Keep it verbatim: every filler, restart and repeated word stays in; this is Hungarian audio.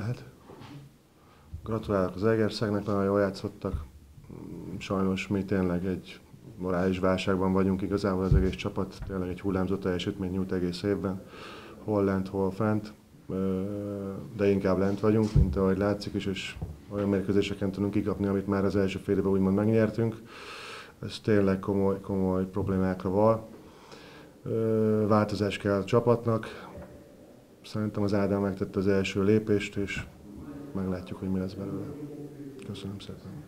lehet. Gratulálok az Egerszegnek, nagyon jól játszottak. Sajnos mi tényleg egy morális válságban vagyunk, igazából az egész csapat tényleg egy hullámzó teljesítmény nyújt egész évben. Hol lent, hol fent, de inkább lent vagyunk, mint ahogy látszik is, és olyan mérkőzéseken tudunk kikapni, amit már az első fél évben úgymond megnyertünk. Ez tényleg komoly, komoly problémákra val. Változás kell a csapatnak. Szerintem az Ádám megtette az első lépést, és meglátjuk, hogy mi lesz belőle. Köszönöm szépen.